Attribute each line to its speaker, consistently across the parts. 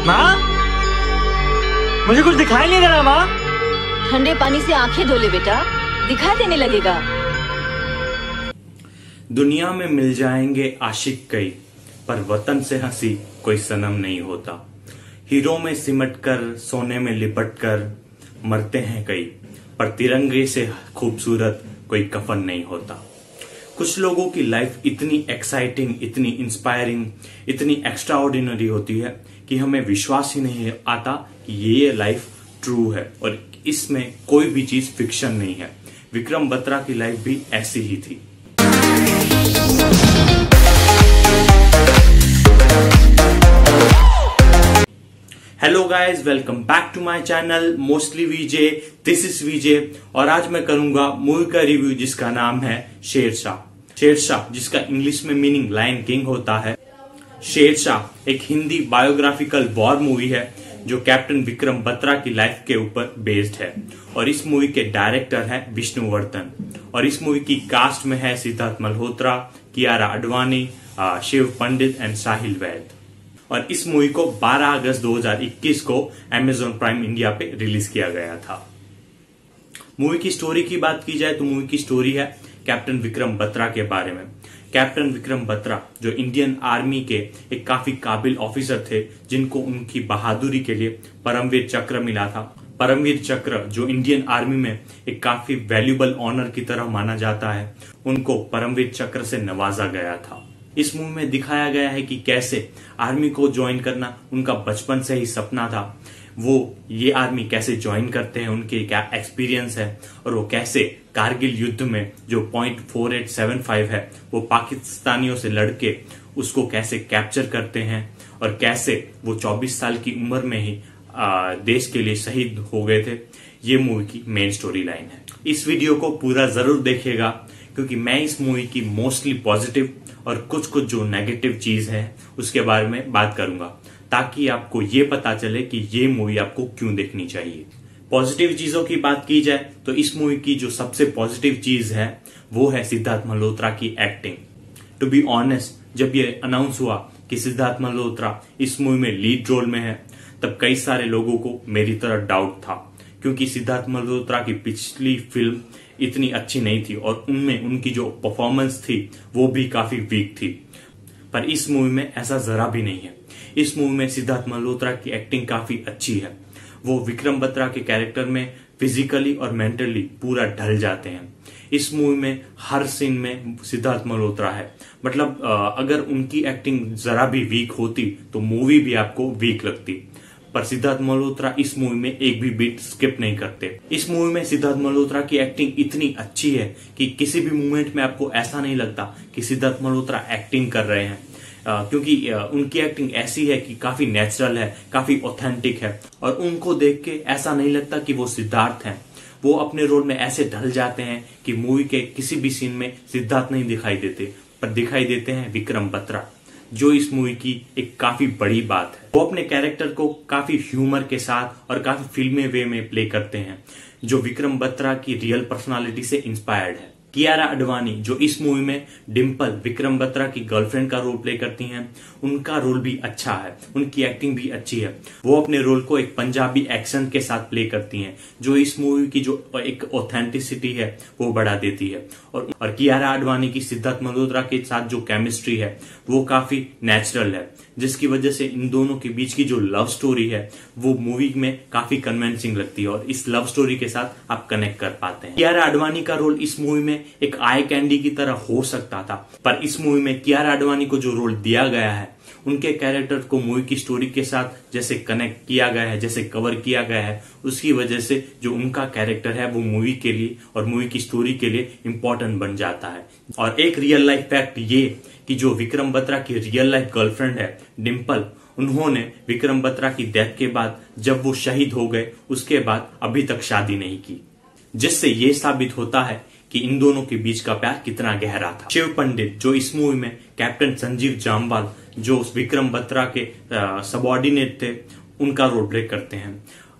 Speaker 1: माँ, मुझे कुछ दिखाई नहीं दे रहा माँ।
Speaker 2: ठंडे पानी से आंखें धो ले बेटा, दिखाई देने लगेगा।
Speaker 3: दुनिया में मिल जाएंगे आशिक कई, पर वतन से हंसी कोई सनम नहीं होता। हीरो में सिमट कर, सोने में लिपट कर मरते हैं कई, पर तिरंगे से खूबसूरत कोई कफन नहीं होता। कुछ लोगों की लाइफ इतनी एक्साइटिंग, इतनी इंस्पायरिंग, इतनी एक्स्ट्राऑर्डिनरी होती है कि हमें विश्वास ही नहीं आता कि ये लाइफ ट्रू है और इसमें कोई भी चीज फिक्शन नहीं है। विक्रम बत्रा की लाइफ भी ऐसी ही थी। Hello guys, welcome back to my channel mostly VJ. This is VJ और आज मैं करूंगा मूवी का रिव्यू जिसका नाम है शेरशाह। शेरशाह जिसका इंग्लिश में मीनिंग लायन किंग होता है। शेरशाह एक हिंदी बायोग्राफिकल वॉर मूवी है जो कैप्टन विक्रम बत्रा की लाइफ के ऊपर बेस्ड है और इस मूवी के डायरेक्टर है विष्णुवर्धन। और इस मूवी की कास्ट में है सिद्धार्थ मल्होत्रा, कियारा आडवाणी, शिव पंडित एंड साहिल वैद। और इस मूवी को 12 अगस्त 2021 को अमेजॉन प्राइम इंडिया पे रिलीज किया गया था। मूवी की स्टोरी की बात की जाए तो मूवी की स्टोरी है कैप्टन विक्रम बत्रा के बारे में। कैप्टन विक्रम बत्रा जो इंडियन आर्मी के एक काफी काबिल ऑफिसर थे जिनको उनकी बहादुरी के लिए परमवीर चक्र मिला था। परमवीर चक्र जो इंडियन आर्मी में एक काफी वैल्यूबल ऑनर की तरह माना जाता है, उनको परमवीर चक्र से नवाजा गया था। इस मूवी में दिखाया गया है कि कैसे आर्मी को ज्वाइन करना उनका बचपन से ही सपना था। वो ये आर्मी कैसे ज्वाइन करते हैं, उनके क्या एक्सपीरियंस है और वो कैसे कारगिल युद्ध में जो .4875 है वो पाकिस्तानियों से लड़के उसको कैसे कैप्चर करते हैं और कैसे वो 24 साल की उम्र में ही देश के लिए शहीद हो गए थे। ये मूवी की मेन स्टोरी लाइन है। इस वीडियो को पूरा जरूर देखिएगा क्योंकि मैं इस मूवी की मोस्टली पॉजिटिव और कुछ कुछ जो नेगेटिव चीज है उसके बारे में बात करूंगा ताकि आपको ये पता चले कि ये मूवी आपको क्यों देखनी चाहिए। पॉजिटिव चीजों की बात की जाए तो इस मूवी की जो सबसे पॉजिटिव चीज है वो है सिद्धार्थ मल्होत्रा की एक्टिंग। टू बी ऑनेस्ट, जब ये अनाउंस हुआ कि सिद्धार्थ मल्होत्रा इस मूवी में लीड रोल में है तब कई सारे लोगों को मेरी तरह डाउट था क्योंकि सिद्धार्थ मल्होत्रा की पिछली फिल्म इतनी अच्छी नहीं थी और उनमें उनकी जो परफॉर्मेंस थी वो भी काफी वीक थी। पर इस मूवी में ऐसा जरा भी नहीं है। इस मूवी में सिद्धार्थ मल्होत्रा की एक्टिंग काफी अच्छी है। वो विक्रम बत्रा के कैरेक्टर में फिजिकली और मेंटली पूरा ढल जाते हैं। इस मूवी में हर सीन में सिद्धार्थ मल्होत्रा है। मतलब अगर उनकी एक्टिंग जरा भी वीक होती तो मूवी भी आपको वीक लगती, पर सिद्धार्थ मल्होत्रा इस मूवी में एक भी बीट स्किप नहीं करते। इस मूवी में सिद्धार्थ मल्होत्रा की एक्टिंग इतनी अच्छी है कि किसी भी मोमेंट में आपको ऐसा नहीं लगता कि सिद्धार्थ मल्होत्रा एक्टिंग कर रहे हैं क्योंकि उनकी एक्टिंग ऐसी है कि काफी नेचुरल है, काफी ऑथेंटिक है और उनको देख के ऐसा नहीं लगता कि वो सिद्धार्थ हैं। वो अपने रोल में ऐसे ढल जाते हैं कि मूवी के किसी भी सीन में सिद्धार्थ नहीं दिखाई देते पर दिखाई देते हैं विक्रम बत्रा, जो इस मूवी की एक काफी बड़ी बात है। वो अपने कैरेक्टर को काफी ह्यूमर के साथ और काफी फिल्मी वे में प्ले करते हैं जो विक्रम बत्रा की रियल पर्सनालिटी से इंस्पायर्ड है। कियारा आडवाणी जो इस मूवी में डिम्पल विक्रम बत्रा की गर्लफ्रेंड का रोल प्ले करती हैं, उनका रोल भी अच्छा है, उनकी एक्टिंग भी अच्छी है। वो अपने रोल को एक पंजाबी एक्सेंट के साथ प्ले करती हैं जो इस मूवी की जो एक ऑथेंटिसिटी है वो बढ़ा देती है। और कियारा आडवाणी की सिद्धार्थ मल्होत्रा के साथ जो केमिस्ट्री है वो काफी नेचुरल है जिसकी वजह से इन दोनों के बीच की जो लव स्टोरी है वो मूवी में काफी कन्विंसिंग लगती है और इस लव स्टोरी के साथ आप कनेक्ट कर पाते हैं। कियारा आडवाणी का रोल इस मूवी में एक आई कैंडी की तरह हो सकता था, पर इस मूवी में कियारा आडवाणी को जो रोल दिया गया है उनके कैरेक्टर को मूवी की स्टोरी के साथ जैसे कनेक्ट किया गया है, जैसे कवर किया गया है, उसकी वजह से जो उनका कैरेक्टर है वो मूवी के लिए और मूवी की स्टोरी के लिए इम्पोर्टेंट बन जाता है। और एक रियल लाइफ फैक्ट ये कि जो विक्रम बत्रा की रियल लाइफ गर्लफ्रेंड है डिम्पल, उन्होंने विक्रम बत्रा की डेथ के बाद जब वो शहीद हो गए उसके बाद अभी तक शादी नहीं की, जिससे ये साबित होता है कि इन दोनों के बीच का प्यार कितना गहरा था। शिव पंडित जो इस मूवी में कैप्टन संजीव जामवाल जो विक्रम बत्रा के सबऑर्डिनेट थे उनका रोल प्ले करते हैं।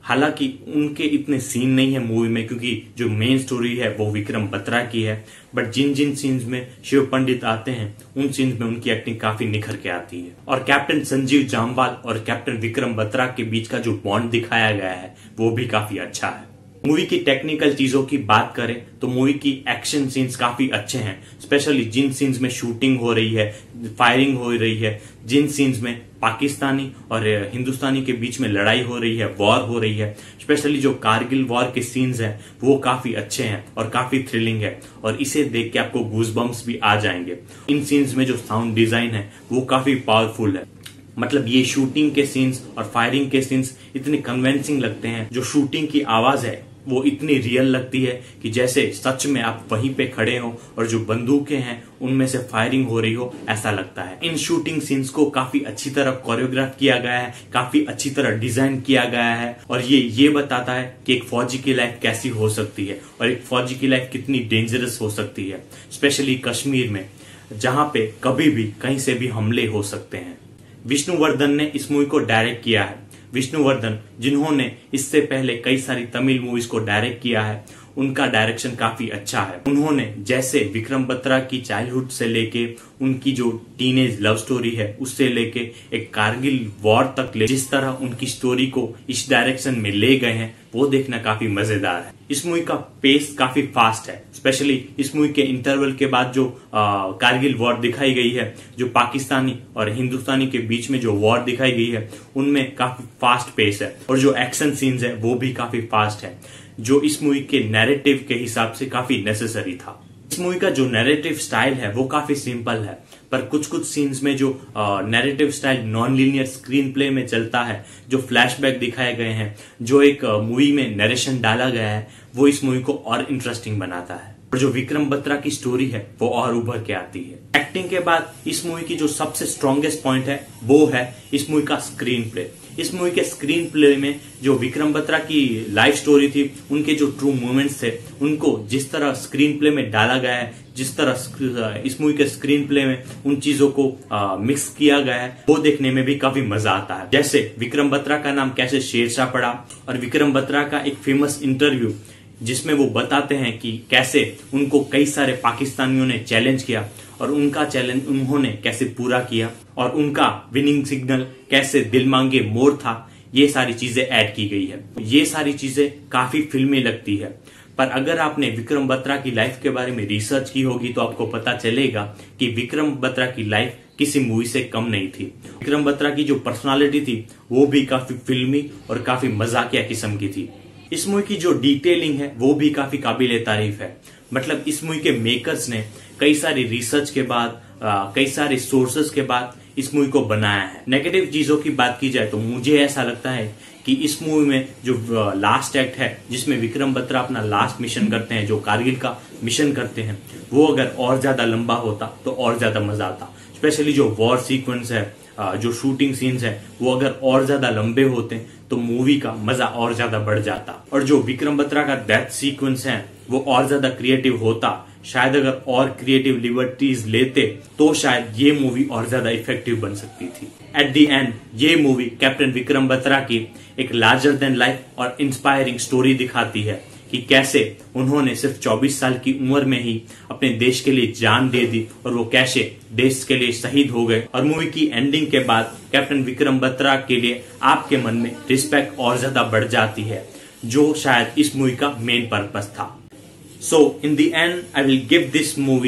Speaker 3: हालांकि उनके इतने सीन नहीं है मूवी में, क्योंकि जो मेन स्टोरी है वो विक्रम बत्रा की है। बट जिन जिन सीन्स में शिव पंडित आते हैं उन सीन्स में उनकी एक्टिंग काफी निखर के आती है। और कैप्टन संजीव जामवाल और कैप्टन विक्रम बत्रा के बीच का जो बॉन्ड दिखाया गया है वो भी काफी अच्छा है। मूवी की टेक्निकल चीजों की बात करें तो मूवी की एक्शन सीन्स काफी अच्छे हैं, स्पेशली जिन सीन्स में शूटिंग हो रही है, फायरिंग हो रही है, जिन सीन्स में पाकिस्तानी और हिंदुस्तानी के बीच में लड़ाई हो रही है, वॉर हो रही है, स्पेशली जो कारगिल वॉर के सीन्स हैं वो काफी अच्छे हैं और काफी थ्रिलिंग है और इसे देख के आपको गूज़बम्प्स भी आ जाएंगे। इन सीन्स में जो साउंड डिजाइन है वो काफी पावरफुल है। मतलब ये शूटिंग के सीन्स और फायरिंग के सीन्स इतने कन्विंसिंग लगते हैं। जो शूटिंग की आवाज है वो इतनी रियल लगती है कि जैसे सच में आप वहीं पे खड़े हो और जो बंदूकें हैं उनमें से फायरिंग हो रही हो, ऐसा लगता है। इन शूटिंग सीन्स को काफी अच्छी तरह कोरियोग्राफ किया गया है, काफी अच्छी तरह डिजाइन किया गया है और ये बताता है कि एक फौजी की लाइफ कैसी हो सकती है और एक फौजी की लाइफ कितनी डेंजरस हो सकती है, स्पेशली कश्मीर में जहां पे कभी भी कहीं से भी हमले हो सकते हैं। विष्णुवर्धन ने इस मूवी को डायरेक्ट किया है। विष्णुवर्धन जिन्होंने इससे पहले कई सारी तमिल मूवीज को डायरेक्ट किया है, उनका डायरेक्शन काफी अच्छा है। उन्होंने जैसे विक्रम बत्रा की चाइल्डहुड से लेके उनकी जो टीनेज लव स्टोरी है उससे लेके एक कारगिल वॉर तक जिस तरह उनकी स्टोरी को इस डायरेक्शन में ले गए हैं वो देखना काफी मजेदार है। इस मूवी का पेस काफी फास्ट है, स्पेशली इस मूवी के इंटरवल के बाद जो कारगिल वॉर दिखाई गई है, जो पाकिस्तानी और हिंदुस्तानी के बीच में जो वॉर दिखाई गई है उनमें काफी फास्ट पेस है और जो एक्शन सीन्स है वो भी काफी फास्ट है, जो इस मूवी के नैरेटिव के हिसाब से काफी नेसेसरी था। इस मूवी का जो नैरेटिव स्टाइल है वो काफी सिंपल है, पर कुछ कुछ सीन्स में जो narrative style non linear screenplay में चलता है, जो फ्लैशबैक दिखाए गए हैं, जो एक मूवी में नरेशन डाला गया है, वो इस मूवी को और इंटरेस्टिंग बनाता है और जो विक्रम बत्रा की स्टोरी है वो और उभर के आती है। एक्टिंग के बाद इस मूवी की जो सबसे स्ट्रॉन्गेस्ट पॉइंट है वो है इस मूवी का स्क्रीन प्ले। इस मूवी के स्क्रीन प्ले में जो विक्रम बत्रा की लाइफ स्टोरी थी, उनके जो ट्रू मोमेंट्स थे, उनको जिस तरह स्क्रीन प्ले में डाला गया है, जिस तरह इस मूवी के स्क्रीन प्ले में उन चीजों को मिक्स किया गया है, वो देखने में भी काफी मजा आता है। जैसे विक्रम बत्रा का नाम कैसे शेरशाह पड़ा और विक्रम बत्रा का एक फेमस इंटरव्यू जिसमें वो बताते हैं कि कैसे उनको कई सारे पाकिस्तानियों ने चैलेंज किया और उनका चैलेंज उन्होंने कैसे पूरा किया और उनका विनिंग सिग्नल कैसे दिल मांगे मोर था, ये सारी चीजें ऐड की गई है। ये सारी चीजें काफी फिल्मी लगती है, पर अगर आपने विक्रम बत्रा की लाइफ के बारे में रिसर्च की होगी तो आपको पता चलेगा कि विक्रम बत्रा की लाइफ किसी मूवी से कम नहीं थी। विक्रम बत्रा की जो पर्सनालिटी थी वो भी काफी फिल्मी और काफी मजाकिया किस्म की थी। इस मूवी की जो डिटेलिंग है वो भी काफी काबिले तारीफ है। मतलब इस मूवी के मेकर्स ने कई सारी रिसर्च के बाद, कई सारे सोर्सेस के बाद इस मूवी को बनाया है। नेगेटिव चीजों की बात की जाए तो मुझे ऐसा लगता है कि इस मूवी में जो लास्ट एक्ट है जिसमें विक्रम बत्रा अपना लास्ट मिशन करते हैं, जो कारगिल का मिशन करते हैं, वो अगर और ज्यादा लंबा होता तो और ज्यादा मजा आता। स्पेशली जो वॉर सीक्वेंस है, जो शूटिंग सीन्स है, वो अगर और ज्यादा लंबे होते तो मूवी का मजा और ज्यादा बढ़ जाता। और जो विक्रम बत्रा का डेथ सीक्वेंस है वो और ज्यादा क्रिएटिव होता। शायद अगर और क्रिएटिव लिबर्टीज लेते तो शायद ये मूवी और ज्यादा इफेक्टिव बन सकती थी। एट द एंड ये मूवी कैप्टन विक्रम बत्रा की एक लार्जर देन लाइफ और इंस्पायरिंग स्टोरी दिखाती है कि कैसे उन्होंने सिर्फ 24 साल की उम्र में ही अपने देश के लिए जान दे दी और वो कैसे देश के लिए शहीद हो गए। और मूवी की एंडिंग के बाद कैप्टन विक्रम बत्रा के लिए आपके मन में रिस्पेक्ट और ज्यादा बढ़ जाती है, जो शायद इस मूवी का मेन पर्पस था। So in the end, I will give this movie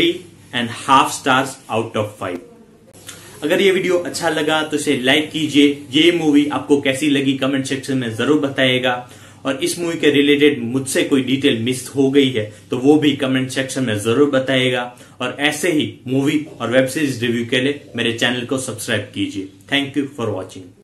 Speaker 3: 3.5 stars out of 5. अगर ये वीडियो अच्छा लगा तो इसे लाइक कीजिए। ये मूवी आपको कैसी लगी कमेंट सेक्शन में जरूर बताइएगा और इस मूवी के रिलेटेड मुझसे कोई डिटेल मिस हो गई है तो वो भी कमेंट सेक्शन में जरूर बताइएगा। और ऐसे ही मूवी और वेब सीरीज रिव्यू के लिए मेरे चैनल को सब्सक्राइब कीजिए। Thank you for watching.